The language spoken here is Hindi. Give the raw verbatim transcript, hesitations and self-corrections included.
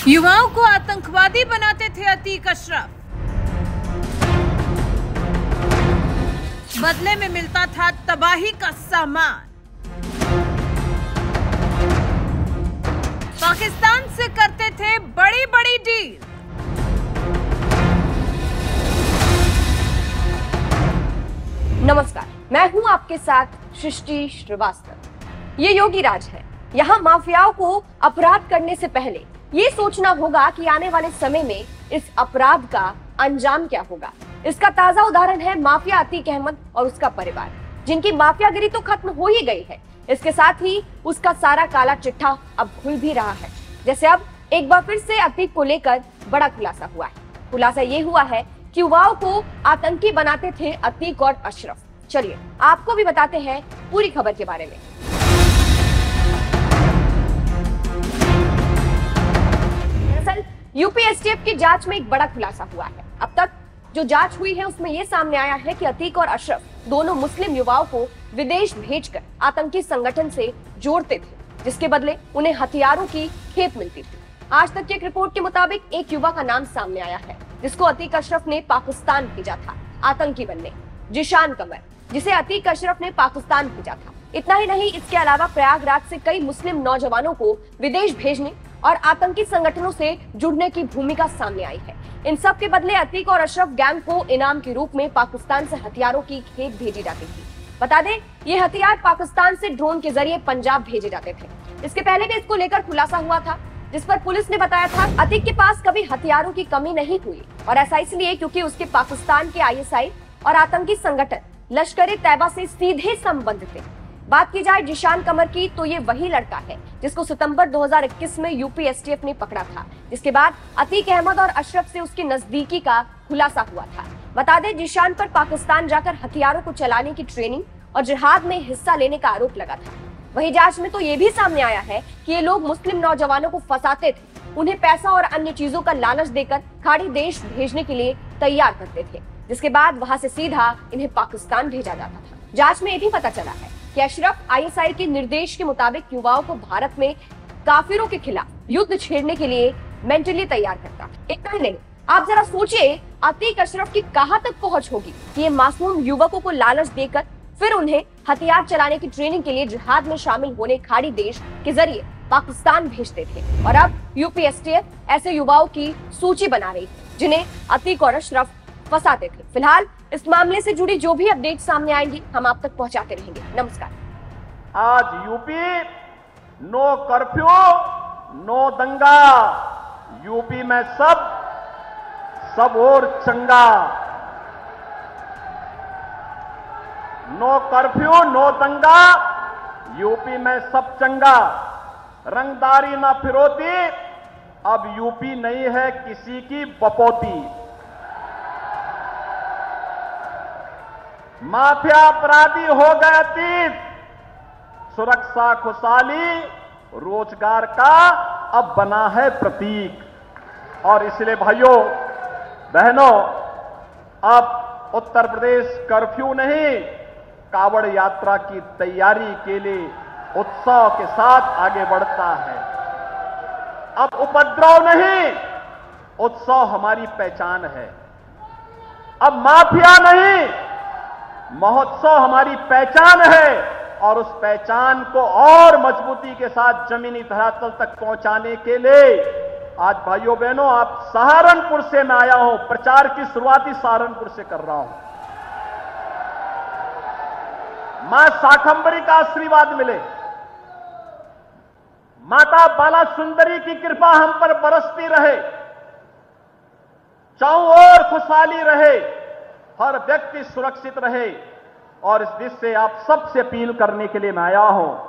युवाओं को आतंकवादी बनाते थे अतीक अशरफ, बदले में मिलता था तबाही का सामान। पाकिस्तान से करते थे बड़ी बड़ी डील। नमस्कार, मैं हूं आपके साथ सृष्टि श्रीवास्तव। ये योगी राज है। यहाँ माफियाओं को अपराध करने से पहले ये सोचना होगा कि आने वाले समय में इस अपराध का अंजाम क्या होगा। इसका ताजा उदाहरण है माफिया अतीक अहमद और उसका परिवार, जिनकी माफियागिरी तो खत्म हो ही गई है, इसके साथ ही उसका सारा काला चिट्ठा अब खुल भी रहा है। जैसे अब एक बार फिर से अतीक को लेकर बड़ा खुलासा हुआ है। खुलासा ये हुआ है कि युवाओं को आतंकी बनाते थे अतीक और अशरफ। चलिए आपको भी बताते हैं पूरी खबर के बारे में। दरअसल यूपी एसटीएफ की जांच में एक बड़ा खुलासा हुआ है। अब तक जो जांच हुई है उसमें यह सामने आया है कि अतीक और अशरफ दोनों मुस्लिम युवाओं को विदेश भेजकर आतंकी संगठन से जोड़ते थे, जिसके बदले उन्हें हथियारों की खेप मिलती थी। आज तक की एक रिपोर्ट के मुताबिक एक युवा का नाम सामने आया है जिसको अतीक अशरफ ने पाकिस्तान भेजा था आतंकी बनने, जिशान कमर, जिसे अतीक अशरफ ने पाकिस्तान भेजा था। इतना ही नहीं, इसके अलावा प्रयागराज से कई मुस्लिम नौजवानों को विदेश भेजने और आतंकी संगठनों से जुड़ने की भूमिका सामने आई है। इन सब के बदले अतीक और अशरफ गैंग को इनाम के रूप में पाकिस्तान से हथियारों की खेप भेजी जाती थी। बता दें, ये हथियार पाकिस्तान से ड्रोन के जरिए पंजाब भेजे जाते थे। इसके पहले भी इसको लेकर खुलासा हुआ था, जिस पर पुलिस ने बताया था अतीक के पास कभी हथियारों की कमी नहीं हुई, और ऐसा इसलिए क्योंकि उसके पाकिस्तान के आईएसआई और आतंकी संगठन लश्कर ए तैयबा से सीधे संबंध थे। बात की जाए जिशान कमर की, तो ये वही लड़का है जिसको सितंबर दो हज़ार इक्कीस में यूपी एसटीएफ ने पकड़ा था, जिसके बाद अतीक अहमद और अशरफ से उसकी नजदीकी का खुलासा हुआ था। बता दें, जिशान पर पाकिस्तान जाकर हथियारों को चलाने की ट्रेनिंग और जिहाद में हिस्सा लेने का आरोप लगा था। वही जांच में तो ये भी सामने आया है कि ये लोग मुस्लिम नौजवानों को फंसाते थे, उन्हें पैसा और अन्य चीजों का लालच देकर खाड़ी देश भेजने के लिए तैयार करते थे, जिसके बाद वहां से सीधा इन्हें पाकिस्तान भेजा जाता था। जांच में ये भी पता चला है कि अशरफ आईएसआई के निर्देश के मुताबिक युवाओं को भारत में काफिरों के खिलाफ युद्ध छेड़ने के लिए मेंटली तैयार करता। इतना ही नहीं, आप जरा सोचिए अतीक अशरफ की कहां तक पहुंच होगी कि ये मासूम युवकों को लालच देकर फिर उन्हें हथियार चलाने की ट्रेनिंग के लिए जिहाद में शामिल होने खाड़ी देश के जरिए पाकिस्तान भेजते थे। और अब यूपी एसटीएफ ऐसे युवाओं की सूची बना रही है जिन्हें अतीक और अशरफ फंसाते थे। फिलहाल इस मामले से जुड़ी जो भी अपडेट सामने आएंगी हम आप तक पहुंचाते रहेंगे। नमस्कार। आज यूपी नो कर्फ्यू नो दंगा, यूपी में सब सब और चंगा। नो कर्फ्यू नो दंगा, यूपी में सब चंगा। रंगदारी ना फिरौती, अब यूपी नहीं है किसी की बपौती। माफिया अपराधी हो गए अतीत, सुरक्षा खुशहाली रोजगार का अब बना है प्रतीक। और इसलिए भाइयों बहनों, अब उत्तर प्रदेश कर्फ्यू नहीं, कावड़ यात्रा की तैयारी के लिए उत्साह के साथ आगे बढ़ता है। अब उपद्रव नहीं, उत्साह हमारी पहचान है। अब माफिया नहीं, महोत्सव हमारी पहचान है। और उस पहचान को और मजबूती के साथ जमीनी धरातल तक पहुंचाने के लिए आज भाइयों बहनों, आप सहारनपुर से मैं आया हूं, प्रचार की शुरुआती सहारनपुर से कर रहा हूं। मां शाकंभरी का आशीर्वाद मिले, माता बाला सुंदरी की कृपा हम पर बरसती रहे, चारों ओर खुशहाली रहे, हर व्यक्ति सुरक्षित रहे। और इस दिश से आप सबसे अपील करने के लिए मैं आया हूं